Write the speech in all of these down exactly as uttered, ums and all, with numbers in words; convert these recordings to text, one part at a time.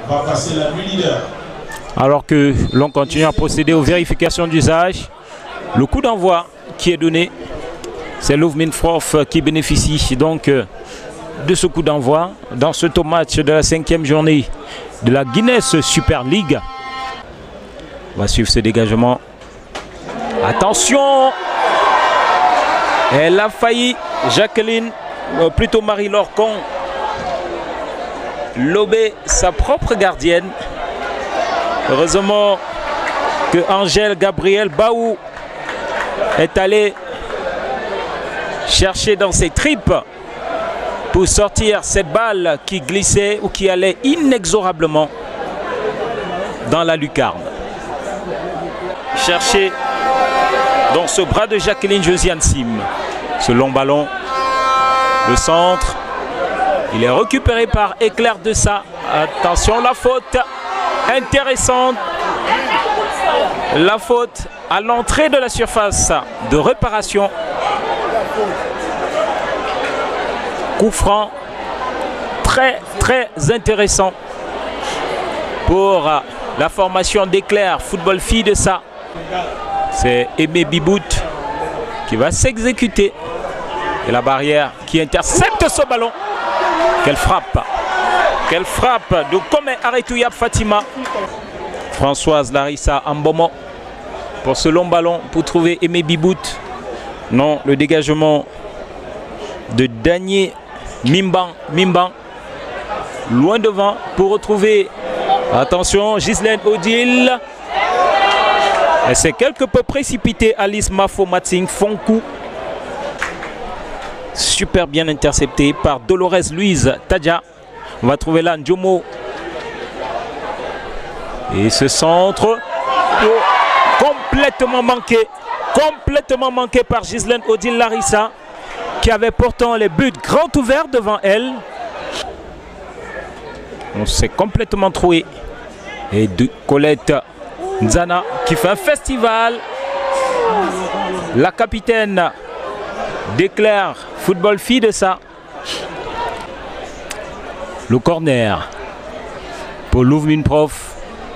va passer la nuit leader. Alors que l'on continue à procéder aux vérifications d'usage, le coup d'envoi qui est donné, c'est Love Minprof qui bénéficie donc de ce coup d'envoi dans ce top match de la cinquième journée de la Guinness Super League. On va suivre ce dégagement. Attention! Elle a failli, Jacqueline, euh, plutôt Marie-Laure Con, lober sa propre gardienne. Heureusement que Angèle Gabriel Baou est allée chercher dans ses tripes pour sortir cette balle qui glissait ou qui allait inexorablement dans la lucarne. Chercher dans ce bras de Jacqueline Josiane Sim. Ce long ballon, le centre, il est récupéré par Éclair de Sa. Attention, la faute intéressante. La faute à l'entrée de la surface de réparation. Coup franc très très intéressant pour la formation d'Éclair Football Fille de Sa. C'est Aimé Bibout qui va s'exécuter. Et la barrière qui intercepte ce ballon. Quelle frappe! Quelle frappe de Kome Aretouya Fatima. Françoise Larissa Ambomo pour ce long ballon pour trouver Aimé Bibout. Non, le dégagement de Daniel Mimban. Mimban. Loin devant pour retrouver, attention, Ghislaine Odile. Elle s'est quelque peu précipitée. Alice Mafo Matsing Fonkou. Super bien intercepté par Dolores Louise Tadja. On va trouver là Ndjomo. Et ce centre oh, complètement manqué. Complètement manqué par Ghislaine Odile Larissa, qui avait pourtant les buts grands ouverts devant elle. On s'est complètement troué. Et de Colette Nzana qui fait un festival. La capitaine d'Éclair Football Fille de Sa. Le corner pour Love Minprof.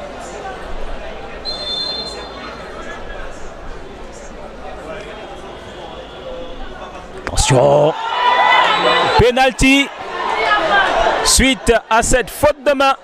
Attention. Penalty suite à cette faute de main.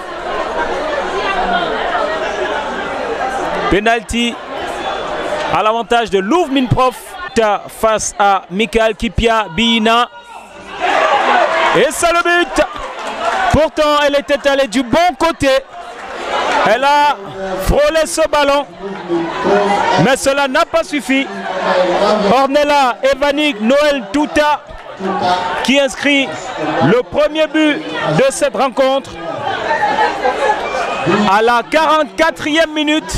Penalty à l'avantage de Love Minprof face à Michael Kipia Bina. Et c'est le but. Pourtant, elle était allée du bon côté. Elle a frôlé ce ballon. Mais cela n'a pas suffi. Ornella Evanik Noël Touta qui inscrit le premier but de cette rencontre à la quarante-quatrième minute.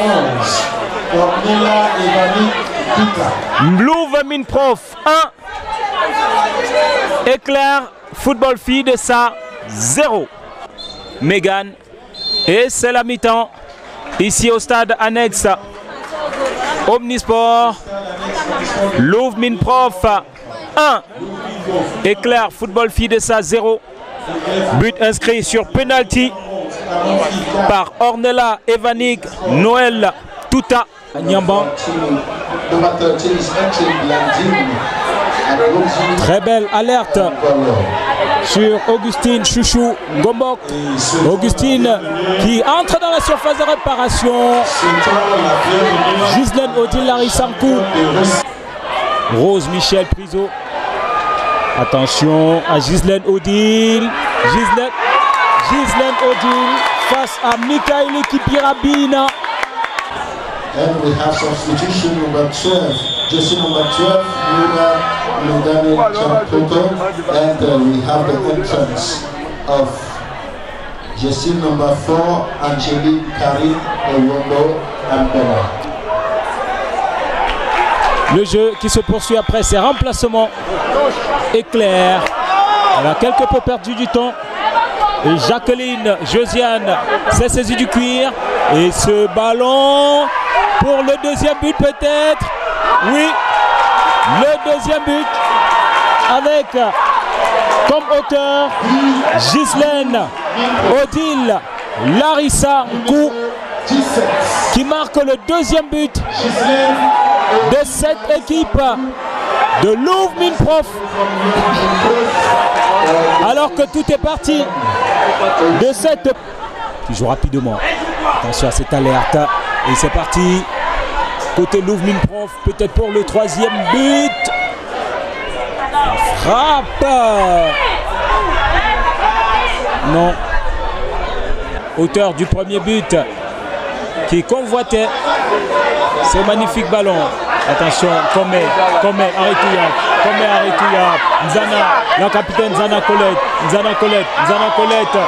Love Minprof un, Éclair Football Fille de Sa zéro. Megan, et c'est la mi-temps ici au stade annexe Omnisport. Love Minprof un, Éclair Football Fille de Sa zéro. But inscrit sur penalty par Ornella Evanik Noël Touta Nyamban. Très belle alerte sur Augustine Chouchou Gombok. Augustine qui entre dans la surface de réparation. Ghislaine Odile Larissankou. Rose Michel Priso. Attention à Ghislaine Odile. Ghislaine, Ghislaine Odile face à Michael Kipirabina. And we have substitution number twelve. Jersey number twelve, Luna Lugani Champoto. And uh, we have the entrance of Jersey number four, Angelique Karim Owondo Ambela. Le jeu qui se poursuit après ces remplacements. Éclair. Elle a quelque peu perdu du temps. Et Jacqueline Josiane s'est saisie du cuir. Et ce ballon pour le deuxième but peut-être. Oui, le deuxième but avec comme auteur Ghislaine Odile Larissa Nkou qui marque le deuxième but de cette équipe de Louvre Mine Prof. Alors que tout est parti de cette... Qui joue rapidement. Attention à cette alerte. Et c'est parti. Côté Louvre Mine Prof, peut-être pour le troisième but. La frappe. Non. Auteur du premier but qui convoitait ce magnifique ballon. Attention, Komé, Komé, Aritouya, Komé, Aritouya, Nzana, la capitaine Nzana Colette, Nzana Colette, Nzana Colette.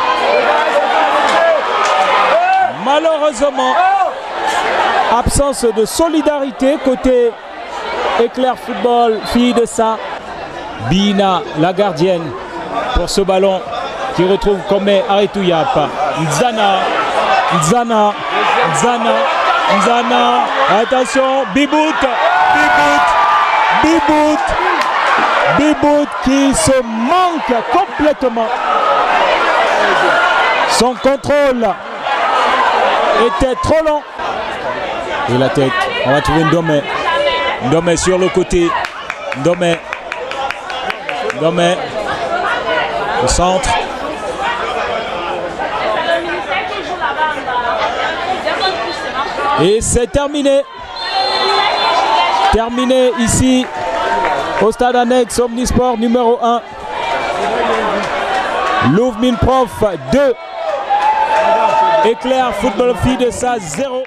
Malheureusement, absence de solidarité côté Éclair Football, fille de ça. Bina, la gardienne, pour ce ballon qui retrouve Komé, Aritouya, Nzana, Nzana, Nzana, Nzana, attention, Bibout, Bibout, Bibout, Bibout qui se manque complètement. Son contrôle était trop long. Et la tête, on va trouver Ndomé. Ndomé sur le côté. Ndomé. Ndomé. Au centre. Et c'est terminé. Terminé ici au stade annexe Omnisport numéro un. Louvre Mine Prof deux. Éclair Football Fille de ça zéro.